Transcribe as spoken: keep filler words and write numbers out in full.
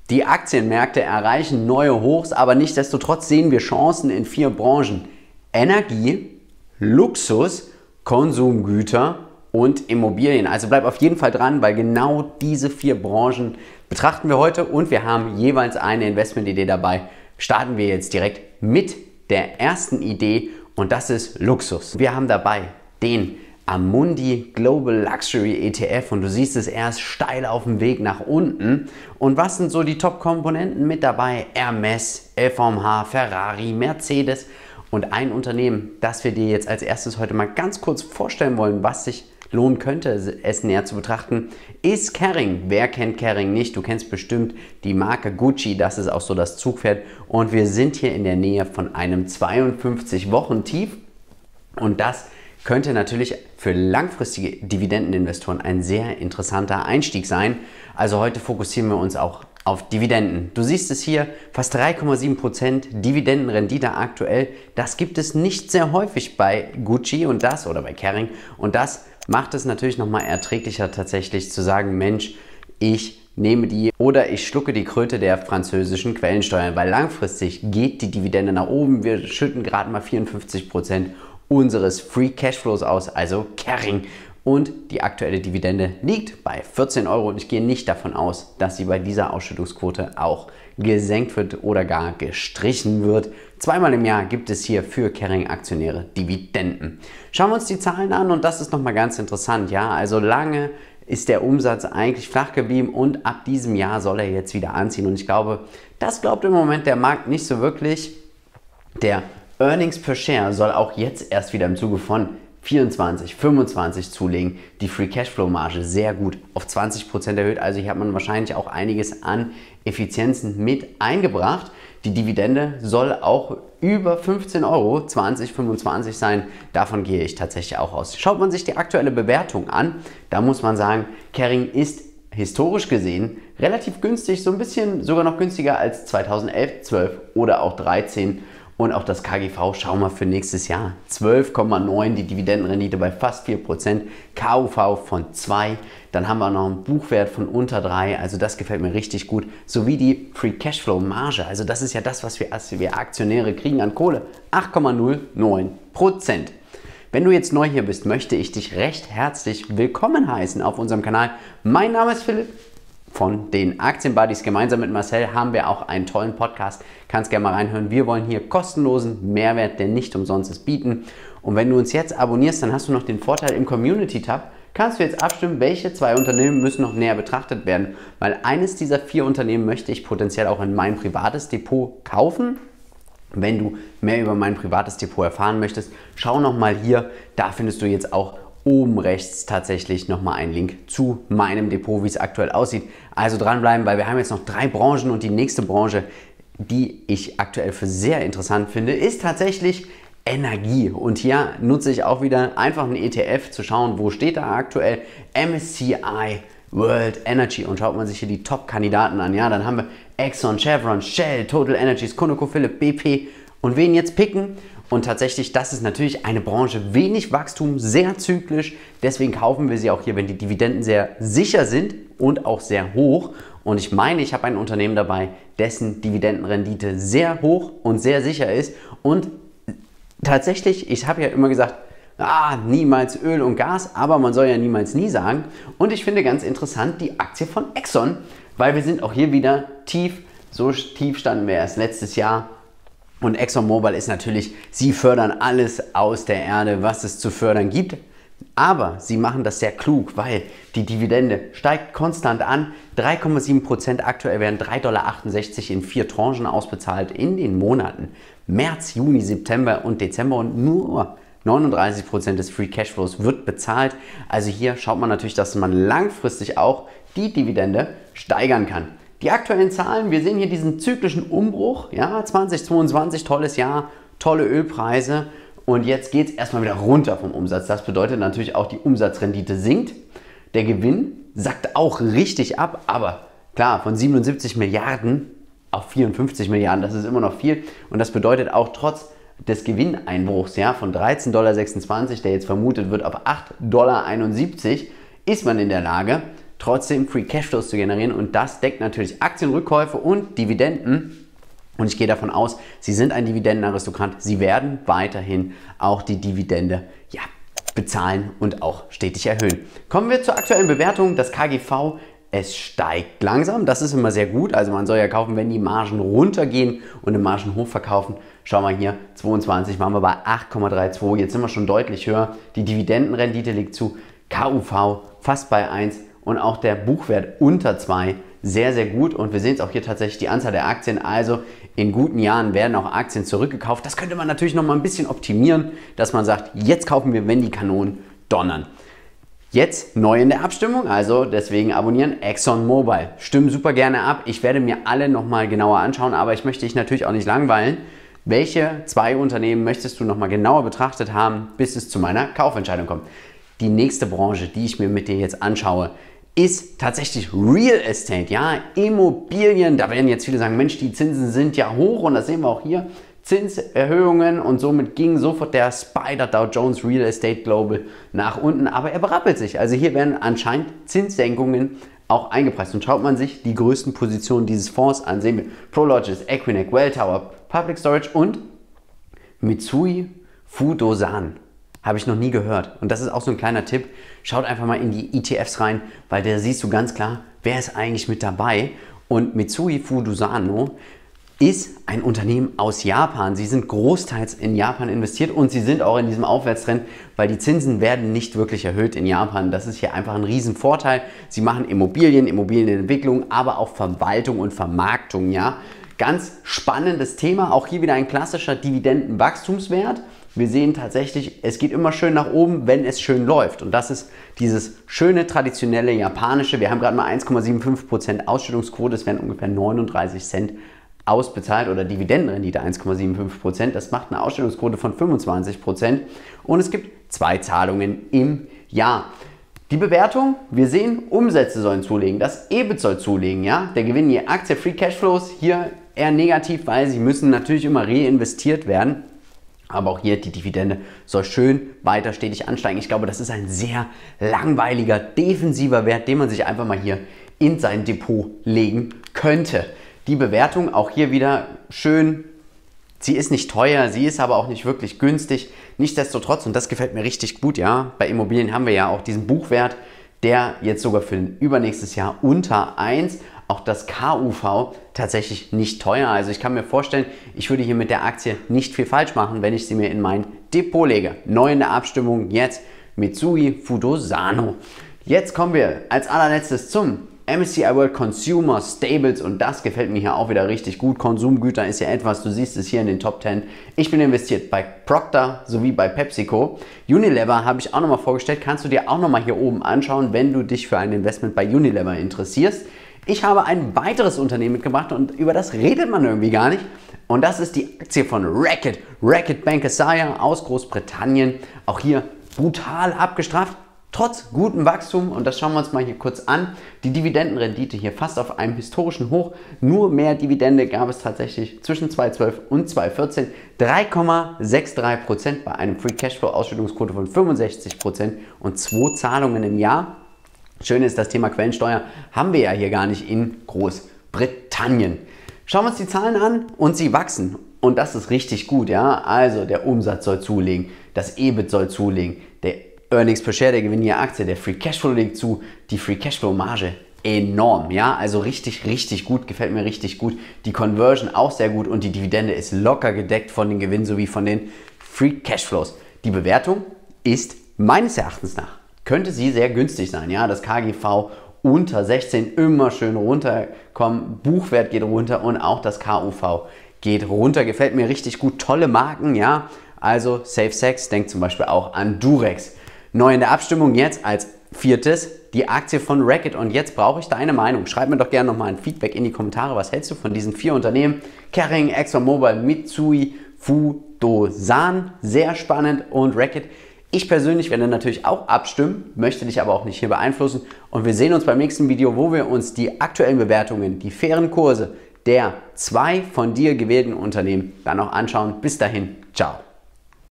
Die Aktienmärkte erreichen neue Hochs, aber nichtsdestotrotz sehen wir Chancen in vier Branchen: Energie, Luxus, Konsumgüter und Immobilien. Also bleib auf jeden Fall dran, weil genau diese vier Branchen betrachten wir heute und wir haben jeweils eine Investmentidee dabei. Starten wir jetzt direkt mit der ersten Idee und das ist Luxus. Wir haben dabei den Amundi Global Luxury E T F und du siehst es erst steil auf dem Weg nach unten. Und was sind so die Top-Komponenten mit dabei? Hermes, L V M H, Ferrari, Mercedes und ein Unternehmen, das wir dir jetzt als erstes heute mal ganz kurz vorstellen wollen, was sich lohnen könnte, es näher zu betrachten, ist Kering. Wer kennt Kering nicht? Du kennst bestimmt die Marke Gucci, das ist auch so das Zugpferd und wir sind hier in der Nähe von einem zweiundfünfzig Wochen Tief und das könnte natürlich für langfristige Dividendeninvestoren ein sehr interessanter Einstieg sein. Also heute fokussieren wir uns auch auf Dividenden. Du siehst es hier, fast drei Komma sieben Prozent Dividendenrendite aktuell. Das gibt es nicht sehr häufig bei Gucci und das oder bei Kering und das macht es natürlich nochmal erträglicher tatsächlich zu sagen, Mensch, ich nehme die oder ich schlucke die Kröte der französischen Quellensteuer, weil langfristig geht die Dividende nach oben. Wir schütten gerade mal vierundfünfzig Prozent unseres Free Cashflows aus, also Kering. Und die aktuelle Dividende liegt bei vierzehn Euro und ich gehe nicht davon aus, dass sie bei dieser Ausschüttungsquote auch gesenkt wird oder gar gestrichen wird. Zweimal im Jahr gibt es hier für Kering-Aktionäre Dividenden. Schauen wir uns die Zahlen an und das ist nochmal ganz interessant. Ja, also lange ist der Umsatz eigentlich flach geblieben und ab diesem Jahr soll er jetzt wieder anziehen und ich glaube, das glaubt im Moment der Markt nicht so wirklich. Der Earnings per Share soll auch jetzt erst wieder im Zuge von vierundzwanzig, fünfundzwanzig zulegen. Die Free Cashflow Marge sehr gut auf zwanzig Prozent erhöht. Also hier hat man wahrscheinlich auch einiges an Effizienzen mit eingebracht. Die Dividende soll auch über fünfzehn Euro zwanzig fünfundzwanzig sein. Davon gehe ich tatsächlich auch aus. Schaut man sich die aktuelle Bewertung an, da muss man sagen, Kering ist historisch gesehen relativ günstig, so ein bisschen sogar noch günstiger als zweitausendelf, zwölf oder auch dreizehn. Und auch das K G V, schauen wir für nächstes Jahr, zwölf Komma neun, die Dividendenrendite bei fast vier Prozent, K U V von zwei, dann haben wir noch einen Buchwert von unter drei, also das gefällt mir richtig gut, sowie die Free Cashflow Marge, also das ist ja das, was wir als wir Aktionäre kriegen an Kohle, acht Komma null neun Prozent. Wenn du jetzt neu hier bist, möchte ich dich recht herzlich willkommen heißen auf unserem Kanal. Mein Name ist Philipp. Von den Aktienbuddies gemeinsam mit Marcel haben wir auch einen tollen Podcast. Kannst gerne mal reinhören. Wir wollen hier kostenlosen Mehrwert, der nicht umsonst ist, bieten. Und wenn du uns jetzt abonnierst, dann hast du noch den Vorteil im Community-Tab. Kannst du jetzt abstimmen, welche zwei Unternehmen müssen noch näher betrachtet werden. Weil eines dieser vier Unternehmen möchte ich potenziell auch in mein privates Depot kaufen. Wenn du mehr über mein privates Depot erfahren möchtest, schau nochmal hier. Da findest du jetzt auch oben rechts tatsächlich nochmal einen Link zu meinem Depot, wie es aktuell aussieht. Also dranbleiben, weil wir haben jetzt noch drei Branchen und die nächste Branche, die ich aktuell für sehr interessant finde, ist tatsächlich Energie. Und hier nutze ich auch wieder einfach einen E T F zu schauen, wo steht da aktuell M S C I World Energy und schaut man sich hier die Top-Kandidaten an. Ja, dann haben wir Exxon, Chevron, Shell, Total Energies, ConocoPhillips, B P und wen jetzt picken? Und tatsächlich, das ist natürlich eine Branche, wenig Wachstum, sehr zyklisch. Deswegen kaufen wir sie auch hier, wenn die Dividenden sehr sicher sind und auch sehr hoch. Und ich meine, ich habe ein Unternehmen dabei, dessen Dividendenrendite sehr hoch und sehr sicher ist. Und tatsächlich, ich habe ja immer gesagt, ah, niemals Öl und Gas, aber man soll ja niemals nie sagen. Und ich finde ganz interessant die Aktie von Exxon, weil wir sind auch hier wieder tief. So tief standen wir erst letztes Jahr. Und ExxonMobil ist natürlich, sie fördern alles aus der Erde, was es zu fördern gibt. Aber sie machen das sehr klug, weil die Dividende steigt konstant an. drei Komma sieben Prozent aktuell werden drei Komma achtundsechzig Dollar in vier Tranchen ausbezahlt in den Monaten März, Juni, September und Dezember. Und nur neununddreißig Prozent des Free Cashflows wird bezahlt. Also hier schaut man natürlich, dass man langfristig auch die Dividende steigern kann. Die aktuellen Zahlen, wir sehen hier diesen zyklischen Umbruch, ja, zwanzig zweiundzwanzig, tolles Jahr, tolle Ölpreise und jetzt geht es erstmal wieder runter vom Umsatz. Das bedeutet natürlich auch, die Umsatzrendite sinkt, der Gewinn sackt auch richtig ab, aber klar, von siebenundsiebzig Milliarden auf vierundfünfzig Milliarden, das ist immer noch viel und das bedeutet auch trotz des Gewinneinbruchs, ja, von dreizehn Komma sechsundzwanzig Dollar, der jetzt vermutet wird, auf acht Komma einundsiebzig Dollar, ist man in der Lage, trotzdem Free Cashflows zu generieren und das deckt natürlich Aktienrückkäufe und Dividenden. Und ich gehe davon aus, Sie sind ein Dividendenaristokrat. Sie werden weiterhin auch die Dividende ja, bezahlen und auch stetig erhöhen. Kommen wir zur aktuellen Bewertung. Das K G V, es steigt langsam. Das ist immer sehr gut. Also man soll ja kaufen, wenn die Margen runtergehen und die Margen hochverkaufen. Schauen wir hier, zweiundzwanzig waren wir bei acht Komma zweiunddreißig. Jetzt sind wir schon deutlich höher. Die Dividendenrendite liegt zu K U V fast bei eins und auch der Buchwert unter zwei. Sehr, sehr gut. Und wir sehen es auch hier tatsächlich die Anzahl der Aktien. Also in guten Jahren werden auch Aktien zurückgekauft. Das könnte man natürlich noch mal ein bisschen optimieren, dass man sagt, jetzt kaufen wir, wenn die Kanonen donnern. Jetzt neu in der Abstimmung, also deswegen abonnieren, ExxonMobil. Stimmen super gerne ab. Ich werde mir alle nochmal genauer anschauen, aber ich möchte dich natürlich auch nicht langweilen. Welche zwei Unternehmen möchtest du nochmal genauer betrachtet haben, bis es zu meiner Kaufentscheidung kommt? Die nächste Branche, die ich mir mit dir jetzt anschaue, ist tatsächlich Real Estate, ja, Immobilien. Da werden jetzt viele sagen, Mensch, die Zinsen sind ja hoch und das sehen wir auch hier. Zinserhöhungen und somit ging sofort der Spider Dow Jones Real Estate Global nach unten, aber er berappelt sich. Also hier werden anscheinend Zinssenkungen auch eingepreist. Und schaut man sich die größten Positionen dieses Fonds an, sehen wir Prologis, Equinix, Welltower, Public Storage und Mitsui Fudosan. Habe ich noch nie gehört. Und das ist auch so ein kleiner Tipp. Schaut einfach mal in die E T Fs rein, weil da siehst du ganz klar, wer ist eigentlich mit dabei. Und Mitsui Fudosan ist ein Unternehmen aus Japan. Sie sind großteils in Japan investiert und sie sind auch in diesem Aufwärtstrend, weil die Zinsen werden nicht wirklich erhöht in Japan. Das ist hier einfach ein Riesenvorteil. Sie machen Immobilien, Immobilienentwicklung, aber auch Verwaltung und Vermarktung. Ja, ganz spannendes Thema. Auch hier wieder ein klassischer Dividendenwachstumswert. Wir sehen tatsächlich, es geht immer schön nach oben, wenn es schön läuft. Und das ist dieses schöne, traditionelle japanische. Wir haben gerade mal eins Komma fünfundsiebzig Prozent Ausschüttungsquote. Das wären ungefähr neununddreißig Cent ausbezahlt oder Dividendenrendite eins Komma fünfundsiebzig Prozent. Das macht eine Ausstellungsquote von fünfundzwanzig Prozent und es gibt zwei Zahlungen im Jahr. Die Bewertung, wir sehen, Umsätze sollen zulegen, das E B I T soll zulegen, ja. Der Gewinn je Aktie, Free Cashflows hier eher negativ, weil sie müssen natürlich immer reinvestiert werden. Aber auch hier die Dividende soll schön weiter stetig ansteigen. Ich glaube, das ist ein sehr langweiliger, defensiver Wert, den man sich einfach mal hier in sein Depot legen könnte. Die Bewertung auch hier wieder schön, sie ist nicht teuer, sie ist aber auch nicht wirklich günstig. Nichtsdestotrotz, und das gefällt mir richtig gut, ja, bei Immobilien haben wir ja auch diesen Buchwert, der jetzt sogar für ein übernächstes Jahr unter eins, auch das K U V tatsächlich nicht teuer. Also ich kann mir vorstellen, ich würde hier mit der Aktie nicht viel falsch machen, wenn ich sie mir in mein Depot lege. Neu in der Abstimmung jetzt Mitsui Fudosan. Jetzt kommen wir als allerletztes zum M S C I World Consumer Staples und das gefällt mir hier auch wieder richtig gut. Konsumgüter ist ja etwas, du siehst es hier in den Top zehn. Ich bin investiert bei Procter sowie bei PepsiCo. Unilever habe ich auch nochmal vorgestellt, kannst du dir auch nochmal hier oben anschauen, wenn du dich für ein Investment bei Unilever interessierst. Ich habe ein weiteres Unternehmen mitgebracht und über das redet man irgendwie gar nicht. Und das ist die Aktie von Reckitt. Reckitt Benckiser aus Großbritannien. Auch hier brutal abgestraft. Trotz gutem Wachstum, und das schauen wir uns mal hier kurz an, die Dividendenrendite hier fast auf einem historischen Hoch. Nur mehr Dividende gab es tatsächlich zwischen zweitausendzwölf und zweitausendvierzehn. drei Komma dreiundsechzig Prozent bei einem Free Cashflow Ausschüttungsquote von fünfundsechzig Prozent und zwei Zahlungen im Jahr. Schön ist, das Thema Quellensteuer haben wir ja hier gar nicht in Großbritannien. Schauen wir uns die Zahlen an und sie wachsen. Und das ist richtig gut, ja. Also der Umsatz soll zulegen, das E B I T soll zulegen, der Earnings per Share, der Gewinn je Aktie, der Free Cashflow legt zu, die Free Cashflow Marge enorm, ja, also richtig, richtig gut, gefällt mir richtig gut. Die Conversion auch sehr gut und die Dividende ist locker gedeckt von den Gewinnen sowie von den Free Cashflows. Die Bewertung ist meines Erachtens nach, könnte sie sehr günstig sein, ja, das K G V unter sechzehn, immer schön runterkommen, Buchwert geht runter und auch das K U V geht runter, gefällt mir richtig gut, tolle Marken, ja, also Safe Sex, denkt zum Beispiel auch an Durex. Neu in der Abstimmung jetzt als viertes die Aktie von Reckitt und jetzt brauche ich deine Meinung. Schreib mir doch gerne nochmal ein Feedback in die Kommentare. Was hältst du von diesen vier Unternehmen? Kering, ExxonMobil, Mitsui, Fudosan, sehr spannend und Reckitt. Ich persönlich werde natürlich auch abstimmen, möchte dich aber auch nicht hier beeinflussen und wir sehen uns beim nächsten Video, wo wir uns die aktuellen Bewertungen, die fairen Kurse der zwei von dir gewählten Unternehmen dann noch anschauen. Bis dahin, ciao.